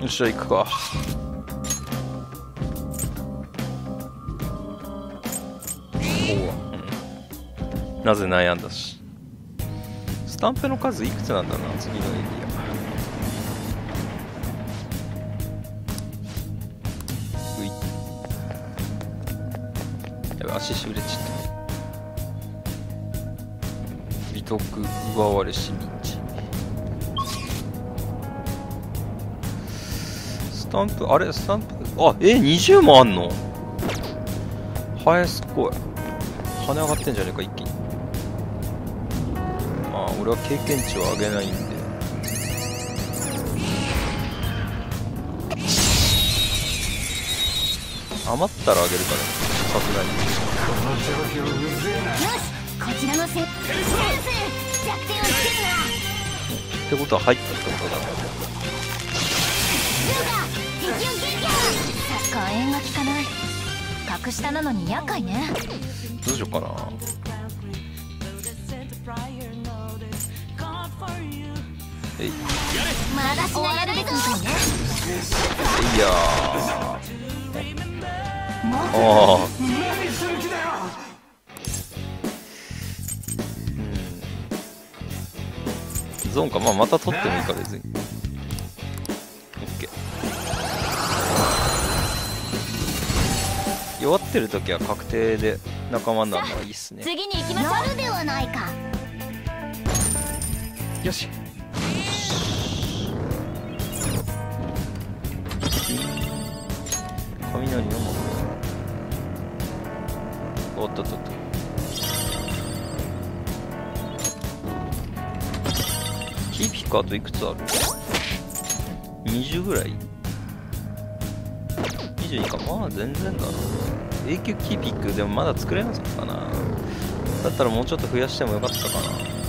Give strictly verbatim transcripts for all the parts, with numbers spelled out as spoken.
よっしゃ行くか。うん、なぜ悩んだし。スタンプの数いくつなんだろうな、次のエリア。うい、やべ、足しびれちゃった。美徳奪われし道。スタンプ、あれスタンプ、あ、え、にじゅうもあんの。はや、すごい。跳ね上がってんじゃねえか、一気に。まあ俺は経験値を上げないんで、余ったら上げるから、さすがに。 よし、こちらのセットセンス弱点をつけるな。 ってことは入ったってことだね。 火炎が効かない。格下なのに厄介ね。 どうしようかな。えい、 まだ終わられるぞ。 いやー、ああ、うん、ゾーンか。まあまた取ってもいいか、別に。オッケー。弱ってる時は確定で仲間になるのがいいっすね。 次に行きましょう。やるではないか。 よし。雷を持って。おっとっとっと。キーピックあといくつある？にじゅうぐらい？にじゅうにか。まあ全然だな。永久キーピックでもまだ作れなかったな。だったらもうちょっと増やしてもよかったかな。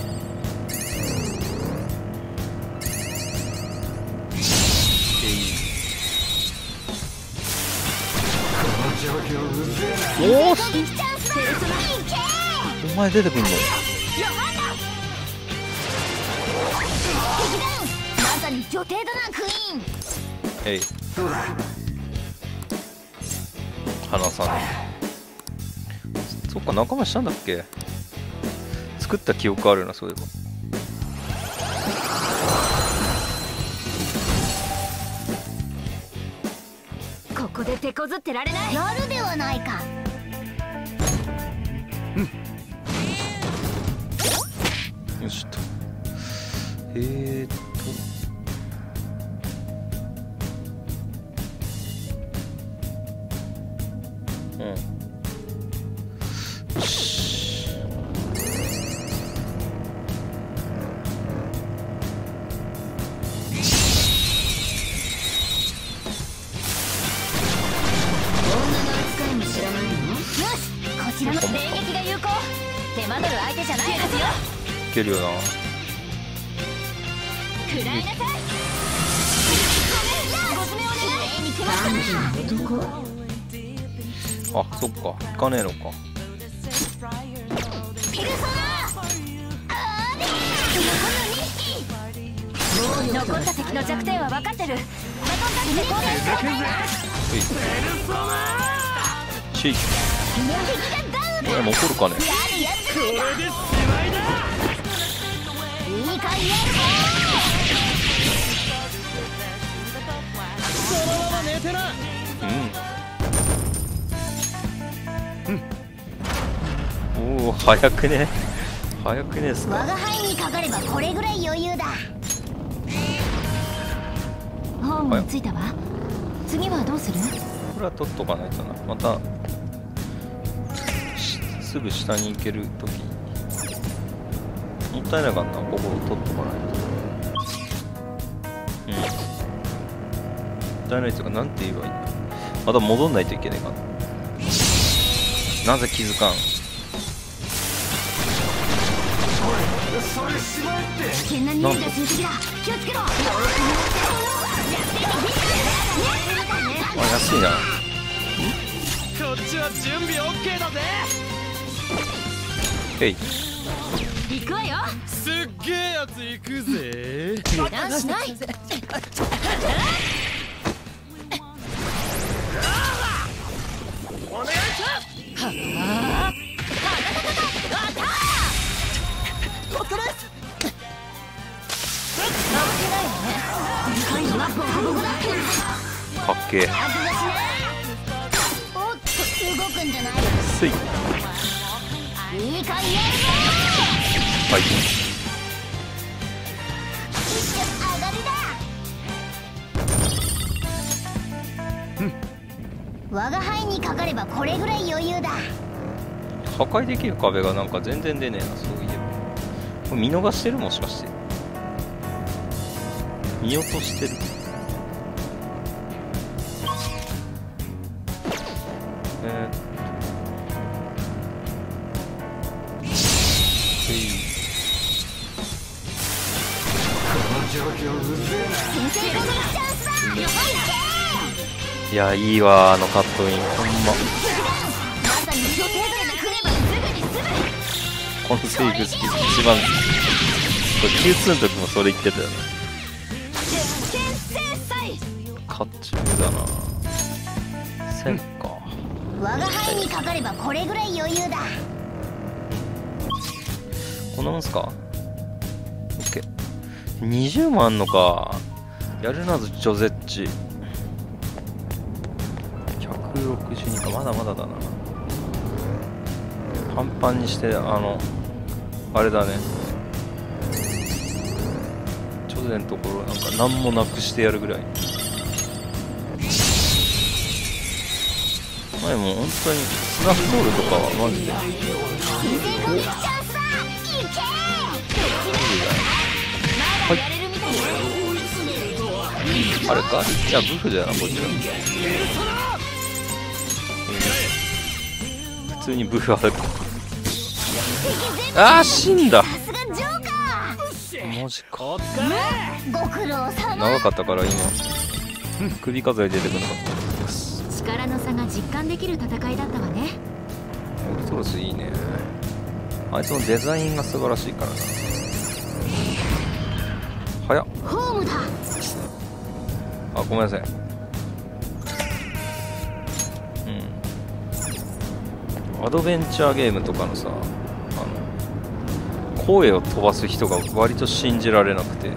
おお、お前出てくんの？ まさに女帝だな、クイーン。 えい、離さない。そっか、仲間したんだっけ。作った記憶あるな、そういえば。 ここで手こずってられない。やるではないか。 よしと。えーっとうん、よし。 女の扱いも知らないの？よし、こちらの電撃が有効。手間取る相手じゃないですよ。 いけるよな。 食らいなさい。ごめん、ご爪を狙いに来ました。 あ、そっか、行かねえのか。 ピルソナあーねー。残った敵の弱点は分かってる。バトンタッチで攻撃してください。 チェイ。 敵がダウンだ。 これも怒るかね。 やるやるじゃないか。これでしまいだ。いいかいやるぞ。 そのまま寝てな。 うん。おお、早くね。早くねえっすか。 我が輩にかかればこれぐらい余裕だ。ホームに着いたわ。次はどうする？ これは取っとかないとな。またすぐ下に行けるときもったいないからな、ここを取っとかないと。うん、もったいないっていうか、なんて言えばいいんだ。また戻んないといけないかな。なぜ気づかん。 危険な匂いがする敵だ。気をつけろ。 あ、安いな。 こっちは準備 オーケー だぜ。 へい。 行くわよ。 すっげえやつ行くぜ。 油断しない。 かっけえ。 おっと動くんじゃない。 すい。 いい感じやるぞ。 はい。 一挙上がりだ。我が輩にかかればこれぐらい余裕だ。 破壊できる壁がなんか全然出ねえな。そういえばこれ見逃してる、もしかして見落としてる。えー、 先生がチャンスだ。 いや、いいわ、あのカットイン、ほんま。 まさに予定通り来ればすぐに済む。 このセーフ好き、一番好き。これ キューツー の時もそれ言ってたよね。甲冑だな。せんか。 我が輩にかかればこれぐらい余裕だ。 こんなもんすか。オッケー。にじゅうまんあんのか。やるなぞジョゼッチ。ひゃくろくじゅうにか、まだまだだな。パンパンにして、あのあれだね、チョゼのところなんか何もなくしてやるぐらい。前も本当にスナップボールとかはマジではい、あれか、いやブフだよな、こっちは。普通にブフあるか。あー、死んだ。マジか。長かったから今首数え出てくるのかと思ってます。 力の差が実感できる戦いだったわね。 オルトロスいいね。あいつのデザインが素晴らしいからな。早っ。 ホームだ。 あ、ごめんなさい。うん、アドベンチャーゲームとかのさ、あの声を飛ばす人が割と信じられなくて、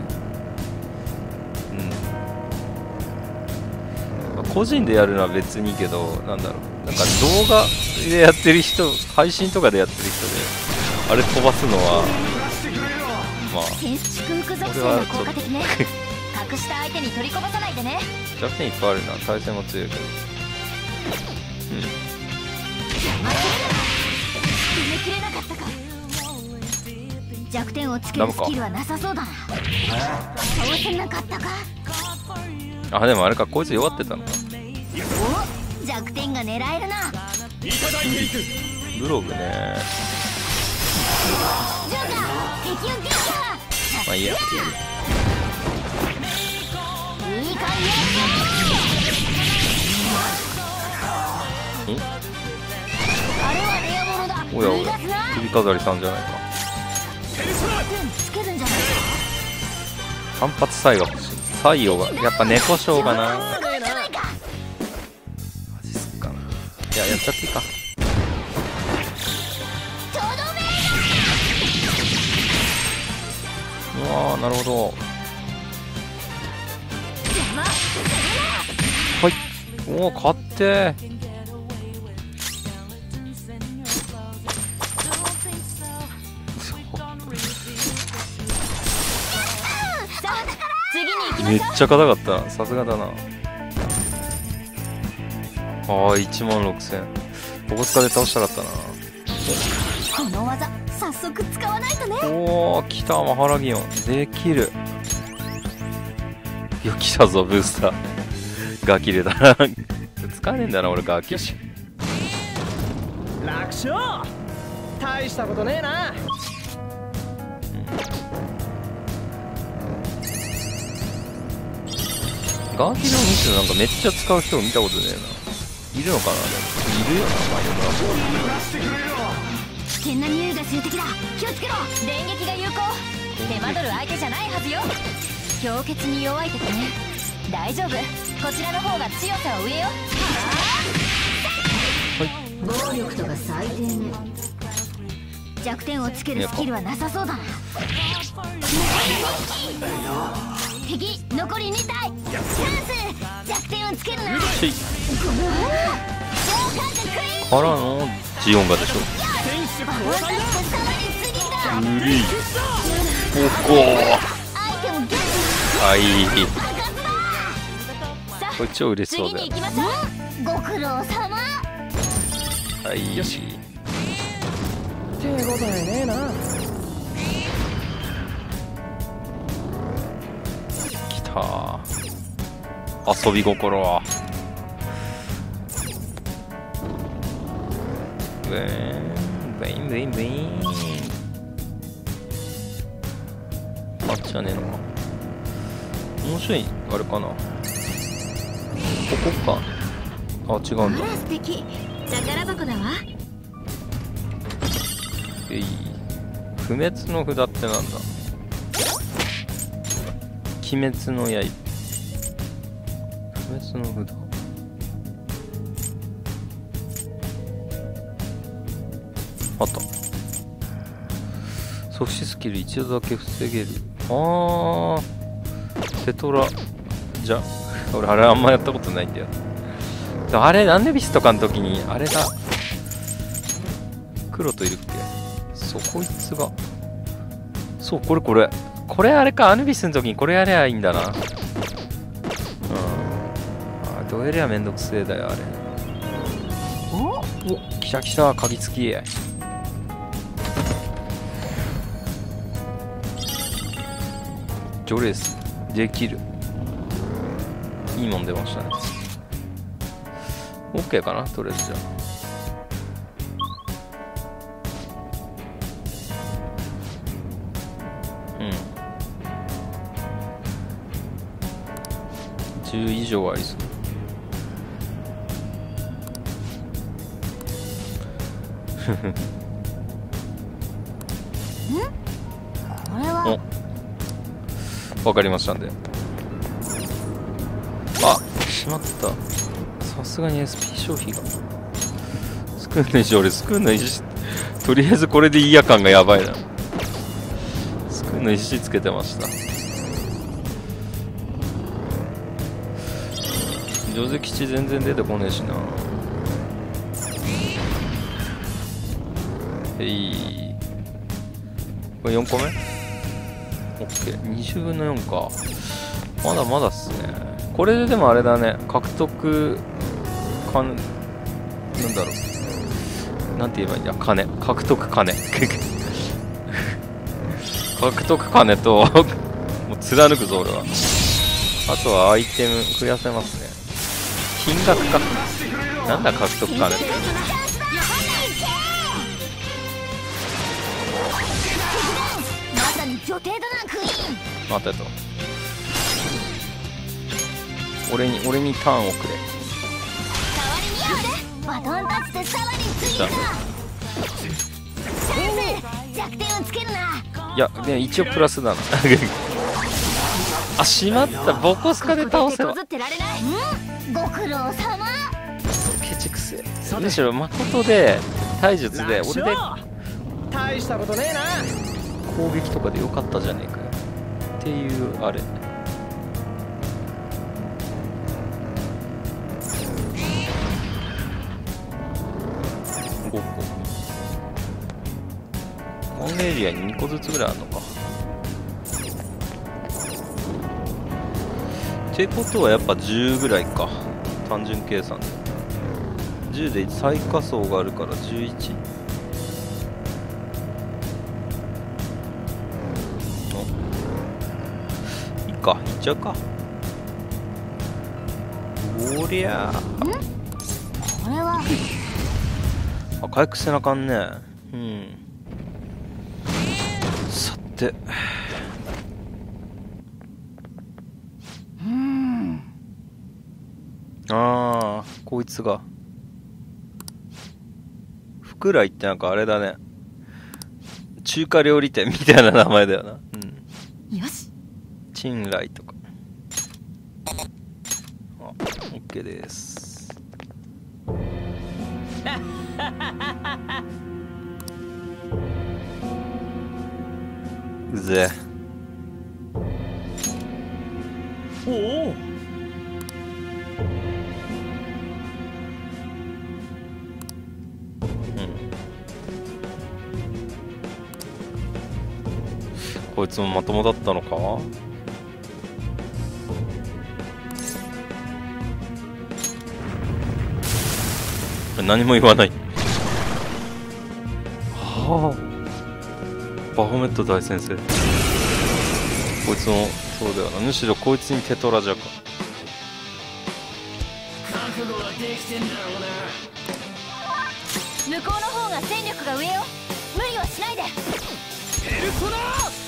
うん、個人でやるのは別にいいけど、なんだろう、なんか動画でやってる人、配信とかでやってる人であれ飛ばすのはまあ祝福属性が効果的ね。隠した相手に取りこぼさないでね。 弱点いっぱいあるな。対戦も強いけど、うん、 決めきれなかったか。弱点をつけるスキルはなさそうだな。倒せなかったか。 あ、でもあれか、こいつ弱ってたのか。 お、弱点が狙えるな。 ブログね。 ジョーカー、敵を撃破。 まあいいや。 いい感じ。 ん？ あれはレア物だ。 おやおや、首飾りさんじゃないか。 つけるんじゃないか。 反発才が欲しい。才用がやっぱ猫将がな。マジっすかな。いや、やっちゃっていいか。うわー、なるほど。はい。おお、勝ってー。めっちゃ硬かったな。さすがだな。ああ、いちまんろくせん。ボコスカで倒したかったな。 この技早速使わないとね。 おお、来た。マハラギオンできる。いや、来たぞブースター。ガキでだな。使えねえんだな俺、ガキ。よし、 楽勝。大したことねえな。 ガーキのミスなんかめっちゃ使う人を見たことねえな。いるのかな。でもいるよな、マリオブラ危険な匂いが数的だ。気をつけろ。電撃が有効。手間取る相手じゃないはずよ。氷結に弱い敵ね。大丈夫、こちらの方が強さを上よ。暴力とか最低ね。弱点をつけるスキルはなさそうだな。 敵残りに体。チャンス弱点をつけるな。 しからのジオンガでしょ。うりおこはいこれ超嬉しそうだよ。 ご苦労様。 はいよし手応えねえな。 きた遊び心はブーンブインブインブインあっちじゃねえのか。面白いあれかなここか。あ違うんだ。 あら素敵。宝箱だわ。 えい不滅の札ってなんだ。鬼滅の刃不滅の札あった。即死スキル一度だけ防げる。あーテトラじゃ俺あれあんまやったことないんだよ。あれアヌビスとかの時にあれが黒といるっけ。そうこいつがそうこれこれこれあれか。アヌビスの時にこれやりゃいいんだな。うんあどうやりゃめんどくせえだよあれ。おお来た来た鍵付き除レースできる。いいもん出ましたね。 OK かなとりあえず。じゃあうんじゅう以上ありそう。 これはわかりましたんで。あしまった。さすがに エスピー 消費がスクーンの石。俺スクーンの石とりあえずこれでいいや感がやばいな。スクーンの石つけてました。ジョゼ吉全然出てこねえしな。えいこれよんこめ OK にじゅうぶんのよんか。まだまだっすね。これででもあれだね獲得かんなんだろうなんて言えばいいんだ。金獲得金獲得金ともう貫くぞ俺は。あとはアイテム増やせますね。金額かなんだ獲得金って。 まさに女帝だなクイーン。 待ってと俺に俺にターンをくれ。 バトンタッチでさらに次だ。チャンス弱点をつけるな。 いやね一応プラスだなあしまったボコスカで倒せば。 ご苦労様。 ケチくせえ。むしろ誠で体術で俺で大したことねえな。 攻撃とかでよかったじゃねえかよっていうあれ。ごここのエリアににこずつぐらいあるのか。ってことはやっぱじゅうぐらいか単純計算で。じゅうで最下層があるからじゅういち。いいかいっちゃうか。おりゃこれはあ回復せなあかんね。うんさてうんああこいつが福来ってなんかあれだね中華料理店みたいな名前だよな。うんよしチンライとか。あ OK です。うぜおお、 こいつもまともだったのか。何も言わない。はあ、バフォメット大先生。こいつもそうだよな。むしろこいつにテトラジャか。 覚悟はできてんだろうな。 向こうの方が戦力が上よ。無理はしないで。 ペルソナ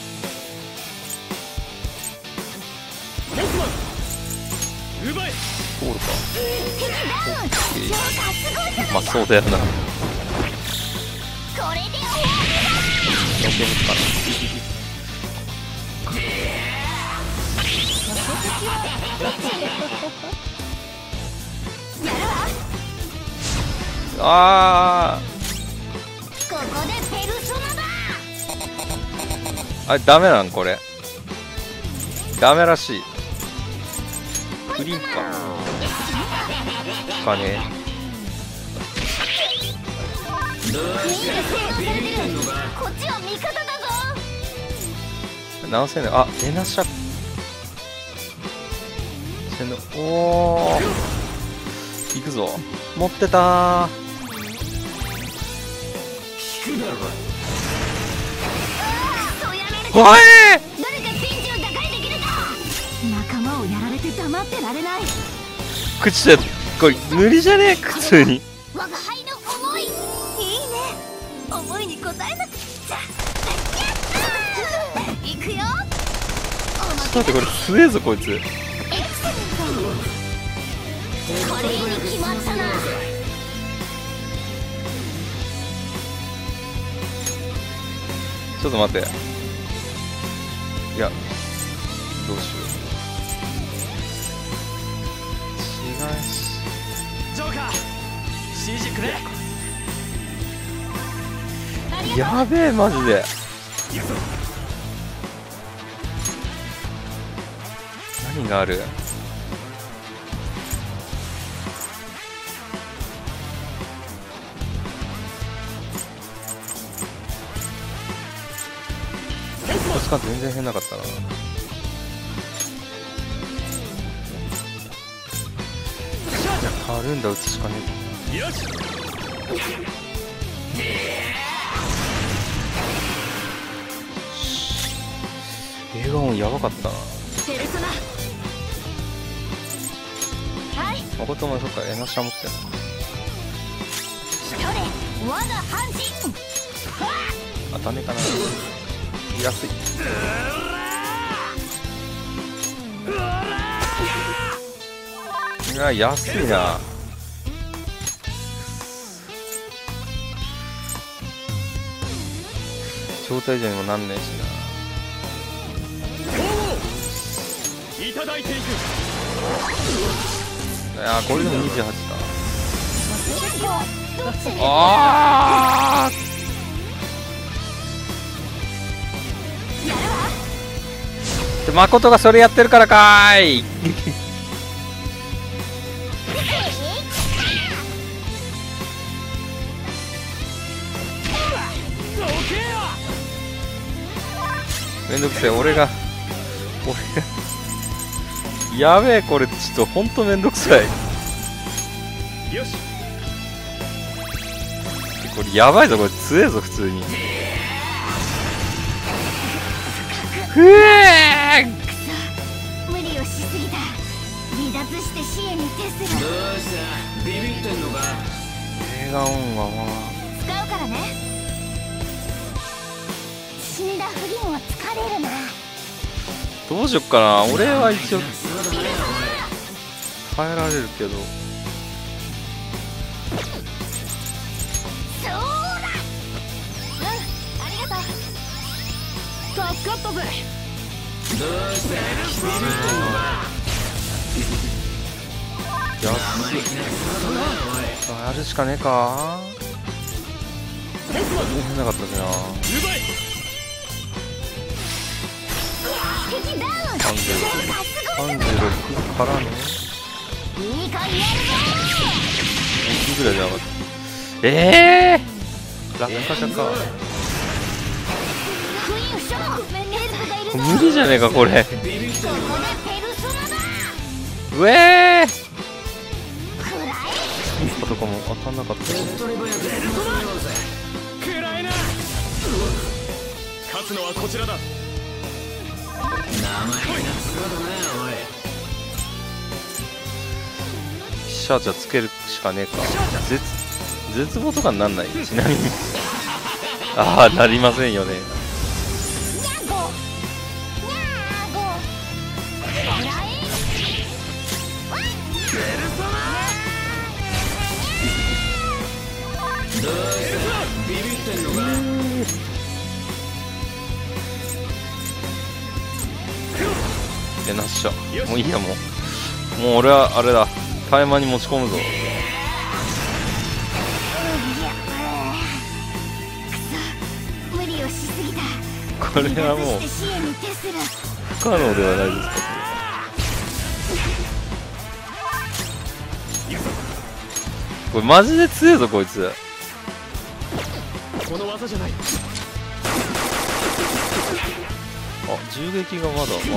モスマン奪え。 通るか。 敵ダウン。評価すごいじゃないか。 まあそうだよな。 これで終わりだ。 よけるかな。 やるわ。 あここでペルソナだ。 あ、あれダメなんこれ。ダメらしい。フリーか。かね。 みんな制圧されてる。こっちは味方だぞ。 何千年。あ、エナシャ。おお。行くぞ。持ってたー。 引くだろ。 そうやられて。 おい。 誰かピンチを打開できるか。仲間をやられて黙ってられない。 口でこれ無理じゃねえ普通に。 我が輩の思い。いいね。思いに応えなくちゃ。行くよ。 ちょっと待って、これ強えぞこいつ。 これに決まったな。 ちょっと待って。いやどうしよう。違うし。 ジョーカー指示くれ。 やべえマジで。 行くぞ。 何がある。コスカ全然変なかったな。じゃあカルンダ打つしかねえ。 よし。 映画音やばかったな。 ペルソナ。はい。 誠もそっかエナシャ持ってる。 一人我が半身。 あ、ダメかな。安い。いや安いな。招待状にもなんねえしいただいていく。 な。いやこれでもにじゅうはちか。 どっちに。 ああ。 やるわ。 で誠がそれやってるからかーい。めんどくせえ俺が俺がやべえこれちょっとほんとめんどくさい。 よし。 これやばいぞこれ強えぞ普通に。ふえー無理をしすぎた。離脱して支援に徹する。 どうしたビビってんのか。 映画音はまあ使うからね。死んだフリンは疲れるな。 どうしよっかな。俺は一応耐えられるけど。 そうだ。うん、ありがとう。 助かったぜ。どうしたビビってんのか。 安い。あやるしかねえか。変なかったしな。 敵ダウン。 完全に評価すごい。 さんじゅうろくからのいい感じやるぞ。 いちぐらいじゃなかった。ええー、落下者か。 クイーン負傷。ヘルプがいるぞ。 無理じゃねえかこれ。 ここでペルソナだ。 うえーくらえ。 とかも当たんなかった。 食らえな。勝つのはこちらだ。 シャーチャーつけるしかねえか。絶絶望とかになんない。ちなみにああなりませんよね。 にゃーごにゃーごくらえ。 ビビってんのか。 えなっしゃ。もういいやもう。もう俺はあれだ。タイマーに持ち込むぞ。 無理をしすぎた。 これはもう離脱して支援に徹する。 不可能ではないですか。これマジで強いぞこいつ。 この技じゃない。 あ、銃撃がまだまだちゃん。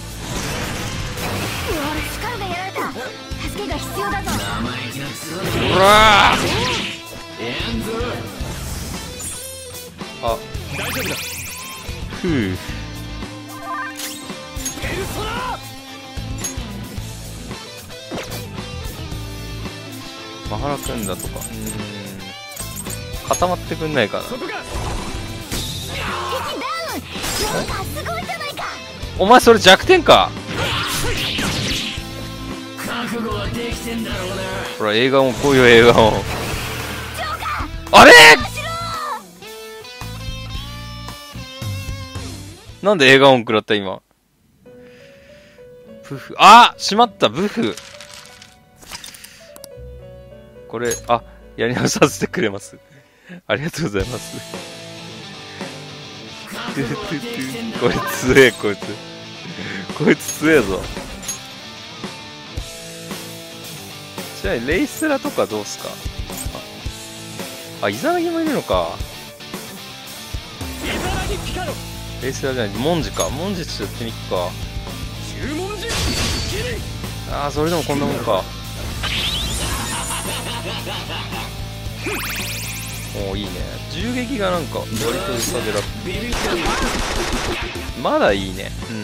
力がやられた。助けが必要だぞ。 うわーあ、 大丈夫だ。 ふう。 ペルソナ。 マハラくんだとか。うーん。固まってくんないかな。 そこが。 敵ダウン。評価すごいじゃないか。 お前それ弱点か。 覚悟はできてんだろうな。 ほら映画もこういう映画も。 評あれ価しろ。 なんで映画音食らった今。ブフ。あしまったブフ。これ、あ、やり直させてくれます。ありがとうございます。こいつ強え、こいつ。こいつ強えぞ。ちなみにレイスラとかどうすか。あ、あイザナギもいるのか。 イザナギピカロ。 レイスラじゃない、モンジか。モンジちょっとやってみっか。 注文時。 ああ、それでもこんなもんか。おおいいね。銃撃がなんか割と良さで楽。まだいいね。うん。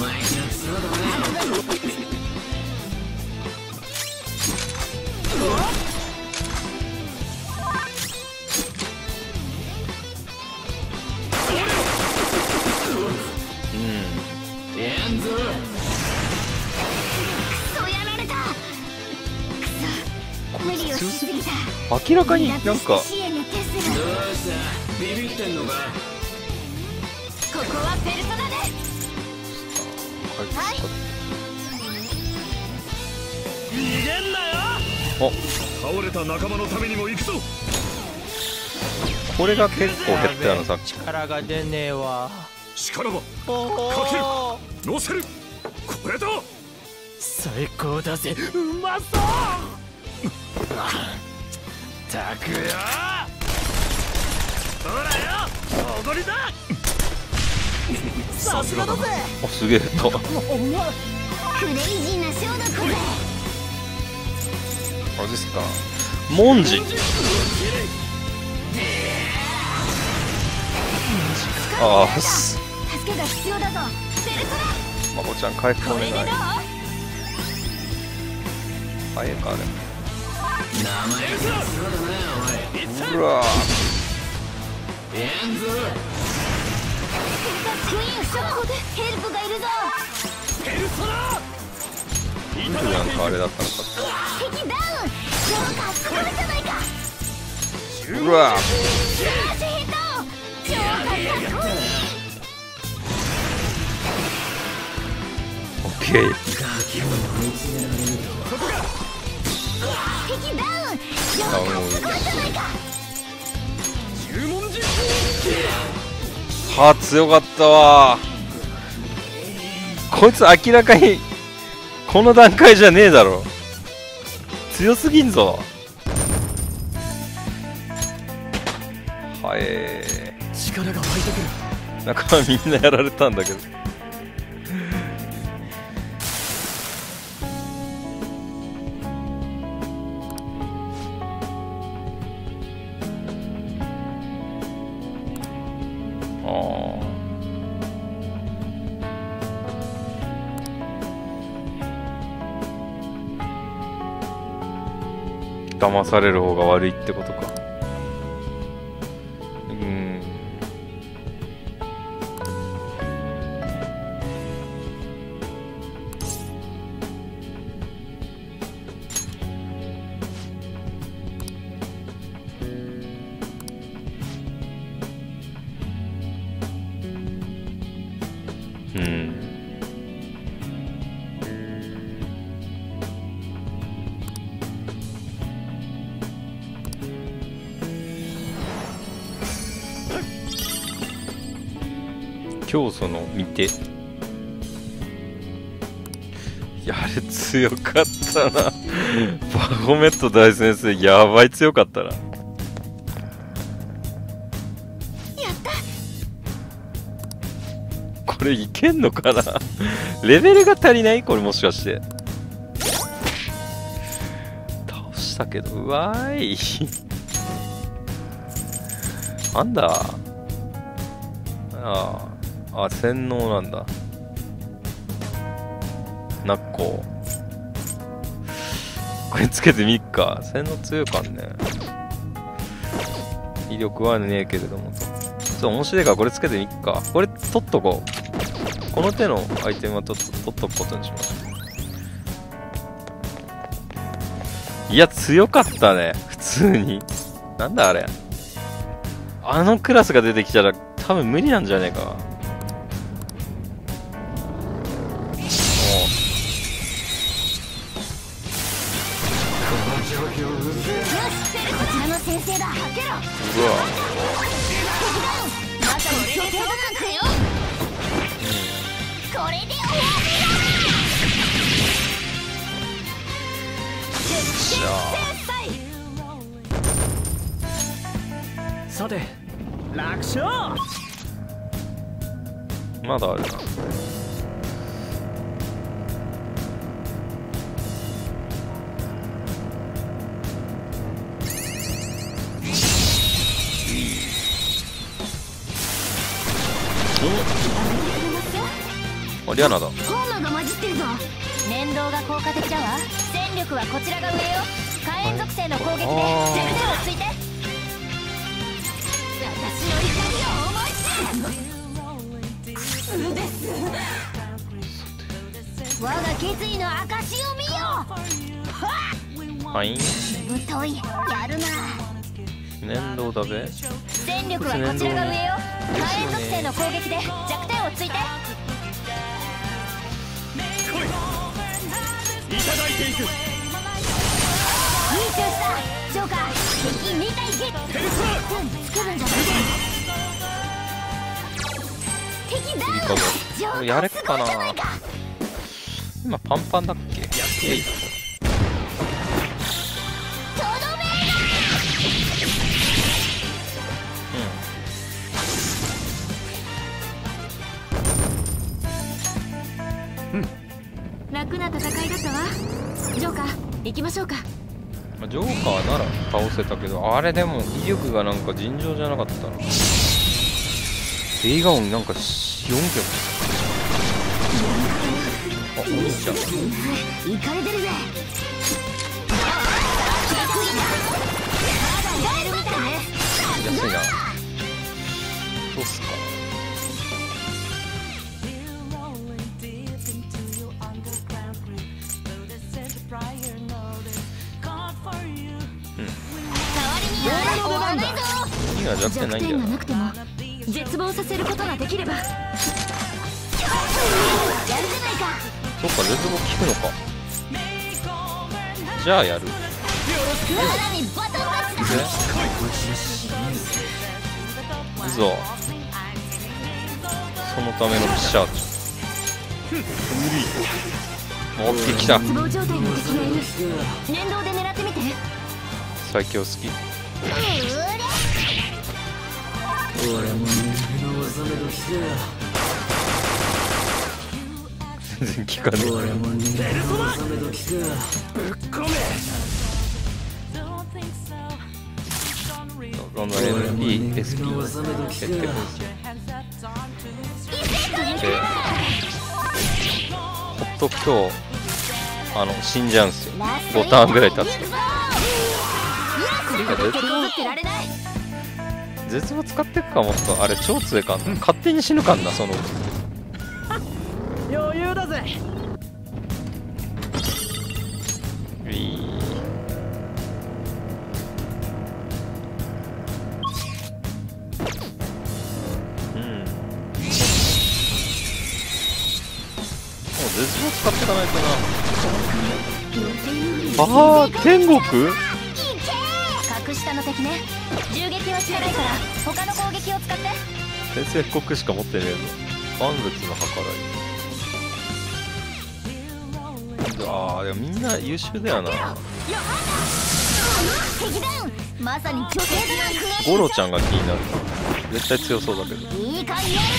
明らかになんかビビってんのか。 ここはペルソナで。はい。 逃げんなよ。 お、 倒れた仲間のためにも行くぞ。 これが結構減ったよなさっき。 力が出ねえわ。 力はかける乗せる。これだ。 最高だぜ。うまそう。たくよ。ほらよ。おごりだ。さすがだぜ。 おすげえと。 クレイジーなショーだこれ。 あれですか。モンジ。ああす。 助けが必要だぞ。ペルソナ。 まこちゃん回復お願い。 これでどう？ 早いかでも。 名前うわクイーン負傷。ここでヘルプがいるぞ。 ペルソナ。 ーなんかあれだったのか。 敵ダウン。評価すごいじゃないか。 うわフラッシュヒット。評価かっこいい。 オッケー。 敵ダウン。評価すごいじゃないか。 注文時。 はあ強かったわ。こいつ明らかにこの段階じゃねえだろ。強すぎんぞ。はえー、 力が湧いてくる。 仲間みんなやられたんだけど。騙される方が悪いってことか。うーん。うん。教祖の見て、いやあれ強かったな。バゴメット大先生やばい強かったな。やったこれいけんのかな。レベルが足りない、これもしかして。倒したけど、うわーい。なんだあああ、洗脳なんだ。なっここれつけてみっか。洗脳強いかんね。威力はねえけれどもと。そう、面白いからこれつけてみっか。これ取っとこう。この手のアイテムはと取っとくことにしましょう。いや、強かったね。普通に。なんだあれ。あのクラスが出てきたら多分無理なんじゃねえか。うわさて楽勝。 まだあるな。あ、リアナだ。 コーマが混じってるぞ。念動が効果的だわ。戦力はこちらが上よ。火炎属性の攻撃で弱点をついて。私の怒りを思い知るです。我が決意の証を見よ。 はい。 太い、やるな。 粘土だべ。 戦力はこちらが上よ。火炎属性の攻撃で弱点をついて。 いただいていく。 いい調子だ。ジョーカー、敵に体ゲット。作るんじゃない。敵ダウン。ジョーカーやれっかな。今パンパンだっけ。やっていい。 とどめ。 うん。うん。 楽な戦いだったわ。ジョーカー、行きましょうか。 ジョーカーなら倒せたけど、あれでも威力がなんか尋常じゃなかったな。映画音なんかよんきょく。あ、お兄ちゃん。 いかれてるぜ。 安いな。どうっすか。何が弱点ないんだよな。 なくても絶望させることができれば。やるじゃないか。 そっか、絶望効くのか。じゃあやる。いくぞ。そのためのピシャーチ。無理。 オッケー来た。 絶望状態の敵がいる。連動で狙ってみて。 最強好き。全然効かねえ。この エムピー、エスピー やってるんですよ。で、ほっとくとあの死んじゃうんすよ。ごターンぐらい経つと。絶望使ってくかもっと。あれ超強いかんな。勝手に死ぬかんなそのうち。 余裕だぜ。 ういー。絶望使っていかないとな。ああ、天国？ 格下の敵ね。銃撃はしないから他の攻撃を使って。 先制国しか持ってねえぞ。万物の計らい。ああ、でもみんな優秀だよな。 まさに女性だ。 ゴロちゃんが気になる。絶対強そうだけど。 いい感じやるぞ。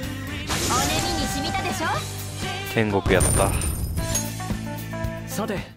おねみに染みたでしょ。 天国やった。 さて